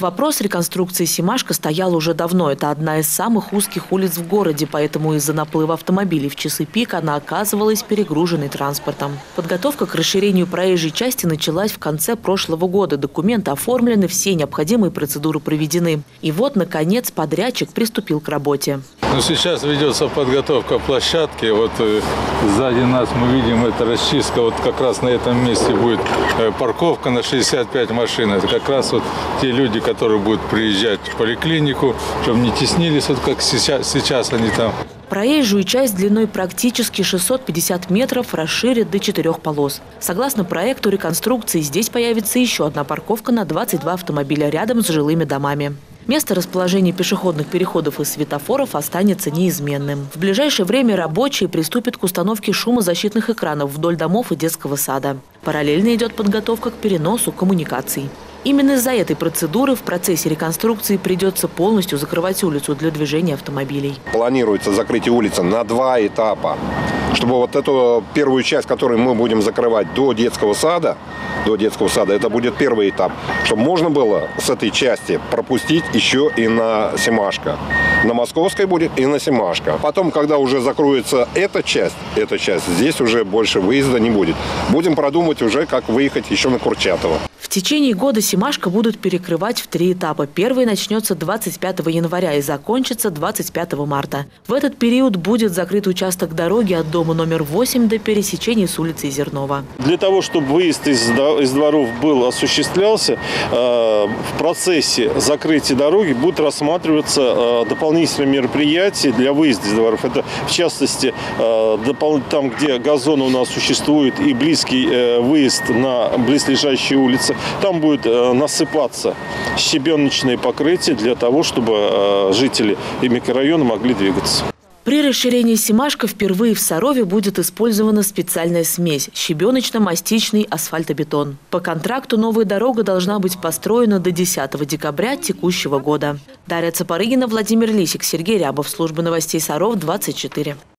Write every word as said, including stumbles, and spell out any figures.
Вопрос реконструкции Семашко стоял уже давно. Это одна из самых узких улиц в городе, поэтому из-за наплыва автомобилей в часы пик она оказывалась перегруженной транспортом. Подготовка к расширению проезжей части началась в конце прошлого года. Документы оформлены, все необходимые процедуры проведены. И вот, наконец, подрядчик приступил к работе. Ну, сейчас ведется подготовка площадки. Вот э, сзади нас мы видим, это расчистка. Вот как раз на этом месте будет э, парковка на шестьдесят пять машин. Это как раз вот те люди, которые будут приезжать в поликлинику, чтобы не теснились, вот как сейчас, сейчас они там. Проезжую часть длиной практически шестьсот пятьдесят метров расширят до четырех полос. Согласно проекту реконструкции, здесь появится еще одна парковка на двадцать два автомобиля рядом с жилыми домами. Место расположения пешеходных переходов и светофоров останется неизменным. В ближайшее время рабочие приступят к установке шумозащитных экранов вдоль домов и детского сада. Параллельно идет подготовка к переносу коммуникаций. Именно из-за этой процедуры в процессе реконструкции придется полностью закрывать улицу для движения автомобилей. Планируется закрытие улицы на два этапа, чтобы вот эту первую часть, которую мы будем закрывать до детского сада, до детского сада, это будет первый этап, чтобы можно было с этой части пропустить еще и на Семашко. На Московской будет и на Семашко. Потом, когда уже закроется эта часть, эта часть, здесь уже больше выезда не будет. Будем продумать уже, как выехать еще на Курчатова. В течение года Семашко будут перекрывать в три этапа. Первый начнется двадцать пятого января и закончится двадцать пятого марта. В этот период будет закрыт участок дороги от дома номер восемь до пересечения с улицей Зернова. Для того, чтобы выезд из, из дворов был осуществлялся, э, в процессе закрытия дороги будут рассматриваться э, дополнительные мероприятия для выезда из дворов. Это, в частности, э, допол- там, где газон у нас существует и близкий э, выезд на близлежащие улицы, там будет э, насыпаться щебеночное покрытие для того, чтобы э, жители и микрорайона могли двигаться. При расширении Семашко впервые в Сарове будет использована специальная смесь – щебеночно-мастичный асфальтобетон. По контракту новая дорога должна быть построена до десятого декабря текущего года. Дарья Цапарыгина, Владимир Лисик, Сергей Рябов. Служба новостей Саров, двадцать четыре.